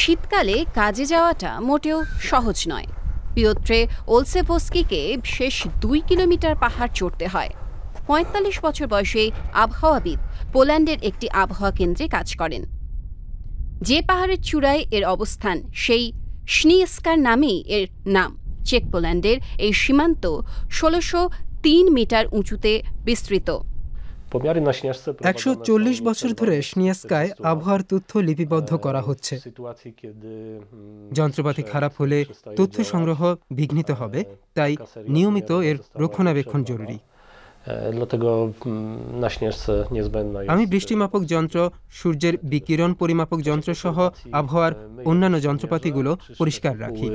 শীতকালে কাজে যাওয়াটা মোটেও সহজ নয়। পিওত্রে ওলসেভস্কিকে শেষ 2 কিলোমিটার পাহাড় চড়তে হয়। 45 বছর বয়সে আবহাওয়াবিদ পোল্যান্ডের একটি আবহাওয়া কেন্দ্রে কাজ করেন। যে পাহাড়ের চূড়ায় এর অবস্থান সেই স্নিয়েস্কার নামেই এর নাম। চেক পোল্যান্ডের এই সীমান্ত 1603 মিটার উঁচুতে বিস্তৃত। 140 বছর ধরে স্নিয়েস্কায় আবহাওয়ার তথ্য লিপিবদ্ধ করা হচ্ছে। যন্ত্রপাতি খারাপ হলে তথ্য সংগ্রহ বিঘ্নিত হবে, তাই নিয়মিত এর রক্ষণাবেক্ষণ জরুরি। আমি বৃষ্টিমাপক যন্ত্র, সূর্যের বিকিরণ পরিমাপক যন্ত্র সহ আবহাওয়ার অন্যান্য যন্ত্রপাতিগুলো পরিষ্কার রাখি।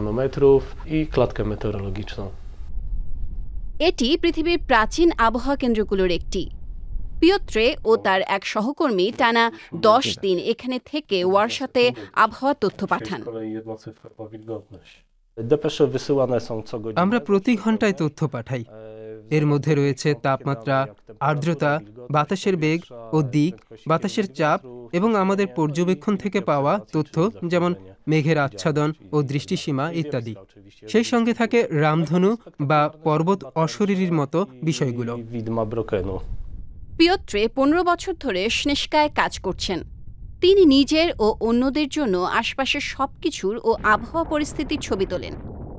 এটি পৃথিবীর প্রাচীন আবহাওয়া কেন্দ্রগুলোর একটি। পিওত্রে ও তার এক সহকর্মী টানা 10 দিন এখানে থেকে ওয়ারশাতে আবহাওয়া তথ্য পাঠান। আমরা প্রতি ঘন্টায় তথ্য পাঠাই। এর মধ্যে রয়েছে তাপমাত্রা, আর্দ্রতা, বাতাসের বেগ ও দিক, বাতাসের চাপ এবং আমাদের পর্যবেক্ষণ থেকে পাওয়া তথ্য যেমন মেঘের আচ্ছাদন ও দৃষ্টিসীমা ইত্যাদি। সেই সঙ্গে থাকে রামধনু বা পর্বত অশরীরীর মতো বিষয়গুলো। পিওত্রে 15 বছর ধরে স্নিয়েস্কায় কাজ করছেন। তিনি নিজের ও অন্যদের জন্য আশপাশের সবকিছুর ও আবহাওয়া পরিস্থিতির ছবি তোলেন।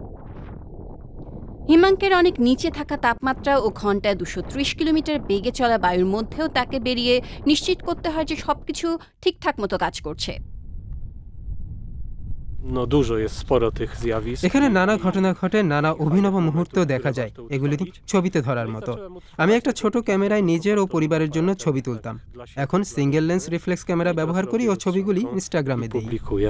হিমাঙ্কের অনেক নিচে থাকা তাপমাত্রা ও ঘন্টায় 230 কিলোমিটার বেগে চলা বায়ুর মধ্যেও তাকে বেরিয়ে নিশ্চিত করতে হয় যে সবকিছু ঠিকঠাক মতো কাজ করছে। এখানে নানা ঘটনা ঘটে, নানা অভিনব মুহূর্ত দেখা যায়, এগুলি ছবিতে ধরার মতো। আমি একটা ছোট ক্যামেরায় নিজের ও পরিবারের জন্য ছবি তুলতাম। এখন সিঙ্গেল লেন্স রিফ্লেক্স ক্যামেরা ব্যবহার করি ও ছবিগুলি ইনস্টাগ্রামে দিই।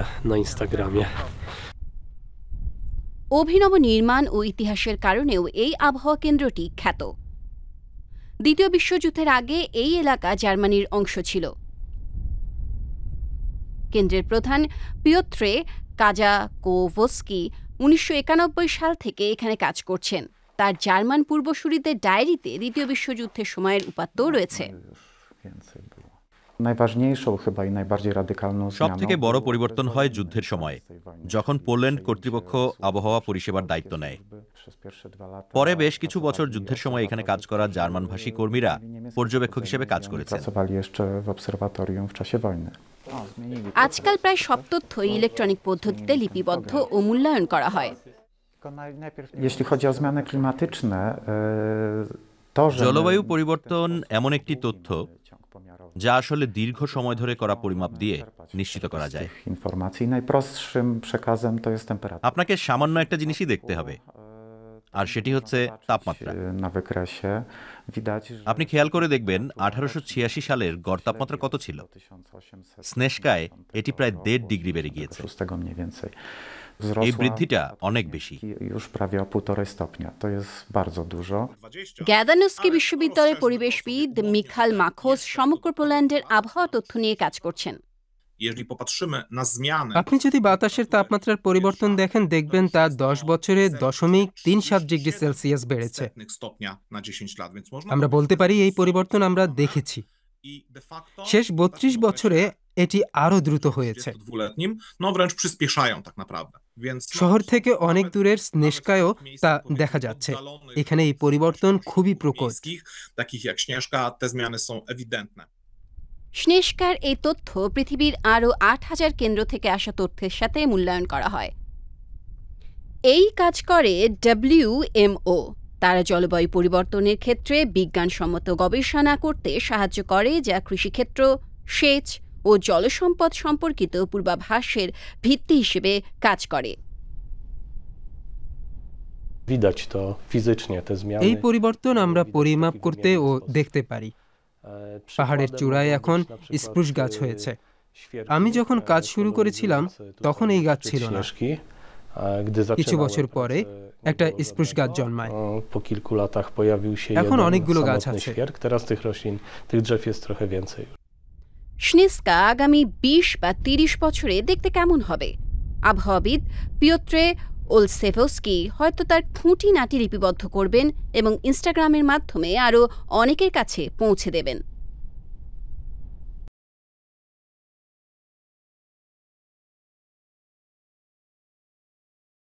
অভিনব নির্মাণ ও ইতিহাসের কারণেও এই আবহাওয়া কেন্দ্রটি খ্যাত। দ্বিতীয় বিশ্বযুদ্ধের আগে এই এলাকা জার্মানির অংশ ছিল। কেন্দ্রের প্রধান পিওত্রে কাজাকোভস্কি 1991 সাল থেকে এখানে কাজ করছেন। তার জার্মান পূর্বসূরিদের ডায়েরিতে দ্বিতীয় বিশ্বযুদ্ধের সময়ের উপাত্তও রয়েছে। সবথেকে বড় পরিবর্তন হয় যুদ্ধের সময়, যখন পোল্যান্ড কর্তৃপক্ষ আবহাওয়া পরিষেবার দায়িত্ব নেয়। পরে বেশ কিছু বছর যুদ্ধের সময় এখানে কাজ করা জার্মানভাষী কর্মীরা পর্যবেক্ষক হিসেবে কাজ করেছেন। আজকাল প্রায় সব তথ্যই ইলেকট্রনিক পদ্ধতিতে লিপিবদ্ধ ও মূল্যায়ন করা হয়। জলবায়ু পরিবর্তন এমন একটি তথ্য যা আসলে দীর্ঘ সময় ধরে করা পরিমাপ দিয়ে নিশ্চিত করা যায়। আপনাকে সামান্য একটা জিনিসই দেখতে হবে, আর সেটি হচ্ছে তাপমাত্রা। আপনি খেয়াল করে দেখবেন 1886 সালের গড় তাপমাত্রা কত ছিল। স্নিয়েস্কায় এটি প্রায় 1.5 ডিগ্রি বেড়ে গিয়েছে। এই বৃদ্ধিটা অনেক বেশি। গ্যাদানস্কি বিশ্ববিদ্যালয়ের পরিবেশবিদ মিখাল মাখোস সমগ্র পোল্যান্ডের আবহাওয়া তথ্য নিয়ে কাজ করছেন। আপনি যদি বাতাসের তাপমাত্রার পরিবর্তন দেখেন, দেখবেন তা 10 বছরে 0.37 ডিগ্রি সেলসিয়াস বেড়েছে। আমরা বলতে পারি এই পরিবর্তন আমরা দেখেছি। শেষ 32 বছরে এটি আরো দ্রুত হয়েছে। শহর থেকে অনেক দূরের স্নিয়েস্কায়ও তা দেখা যাচ্ছে। এখানে এই পরিবর্তন খুবই প্রকট। স্নিয়েস্কার এই তথ্য পৃথিবীর আরও 8000 কেন্দ্র থেকে আসা তথ্যের সাথে মূল্যায়ন করা হয়। এই কাজ করে WMO। তারা জলবায়ু পরিবর্তনের ক্ষেত্রে বিজ্ঞানসম্মত গবেষণা করতে সাহায্য করে, যা কৃষিক্ষেত্র, সেচ ও জলসম্পদ সম্পর্কিত পূর্বাভাসের ভিত্তি হিসেবে কাজ করে। এই পরিবর্তন আমরা পরিমাপ করতে ও দেখতে পারি। পাহাড়ের চূড়ায় এখন স্প্রুস গাছ হয়েছে। আমি যখন কাজ শুরু করেছিলাম তখন এই গাছ ছিল না। কিছু বছর পরে একটা স্প্রুস গাছ জন্মায়। এখন অনেকগুলো গাছ আছে। স্নিয়েস্কা আগামী 20 বা 30 বছরে দেখতে কেমন হবে? আবহাওয়াবিদ পিওত্রে ওলসেভস্কি হয়তো তার খুঁটিনাটি লিপিবদ্ধ করবেন এবং ইনস্টাগ্রামের মাধ্যমে আরও অনেকের কাছে পৌঁছে দেবেন।